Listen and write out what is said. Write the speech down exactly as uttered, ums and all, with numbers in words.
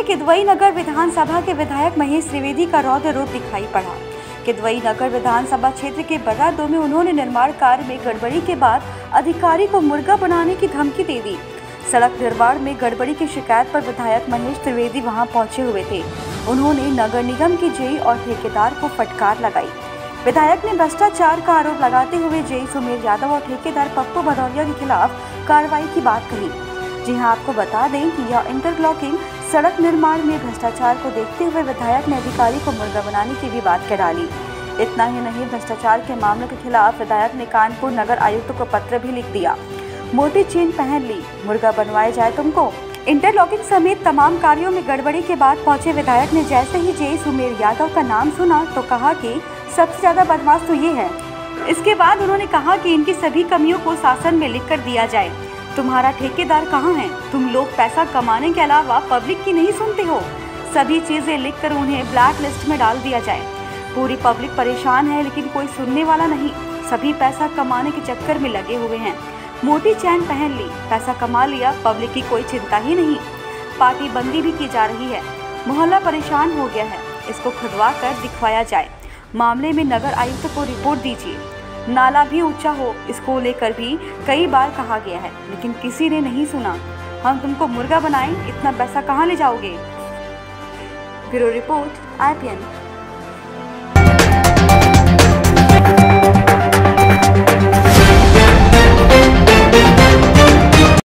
किदवई नगर विधानसभा के विधायक महेश त्रिवेदी का रौद्र रूप दिखाई पड़ा। किदवई नगर विधानसभा क्षेत्र के बर्रा दो में उन्होंने निर्माण कार्य में गड़बड़ी के बाद अधिकारी को मुर्गा बनाने की धमकी दे दी। सड़क निर्माण में गड़बड़ी की शिकायत पर विधायक महेश त्रिवेदी वहां पहुंचे हुए थे। उन्होंने नगर निगम के जेई और ठेकेदार को फटकार लगाई। विधायक ने भ्रष्टाचार का आरोप लगाते हुए जेई सुमेर यादव और ठेकेदार पप्पू भदौरिया के खिलाफ कार्रवाई की बात कही। जी हां, आपको बता दें कि यह इंटरलॉकिंग सड़क निर्माण में भ्रष्टाचार को देखते हुए विधायक ने अधिकारी को मुर्गा बनाने की भी बात कह डाली। इतना ही नहीं, भ्रष्टाचार के मामले के खिलाफ विधायक ने कानपुर नगर आयुक्त को पत्र भी लिख दिया। मोटी चेन पहन ली, मुर्गा बनवाया जाए तुमको। इंटरलॉकिंग समेत तमाम कार्यों में गड़बड़ी के बाद पहुंचे विधायक ने जैसे ही जेई सुमेर यादव का नाम सुना तो कहा कि सबसे ज्यादा बदमाश तो ये है। इसके बाद उन्होंने कहा कि इनकी सभी कमियों को शासन में लिख कर दिया जाए। तुम्हारा ठेकेदार कहाँ है? तुम लोग पैसा कमाने के अलावा पब्लिक की नहीं सुनते हो। सभी चीजें लिखकर उन्हें ब्लैक लिस्ट में डाल दिया जाए। पूरी पब्लिक परेशान है लेकिन कोई सुनने वाला नहीं। सभी पैसा कमाने के चक्कर में लगे हुए हैं। मोटी चैन पहन ली, पैसा कमा लिया, पब्लिक की कोई चिंता ही नहीं। पार्टी बंदी भी की जा रही है। मोहल्ला परेशान हो गया है। इसको खुदवा कर दिखवाया जाए। मामले में नगर आयुक्त को रिपोर्ट दीजिए। नाला भी ऊंचा हो, इसको लेकर भी कई बार कहा गया है लेकिन किसी ने नहीं सुना। हम तुमको मुर्गा बनाएं, इतना पैसा कहाँ ले जाओगे? Bureau report I P N.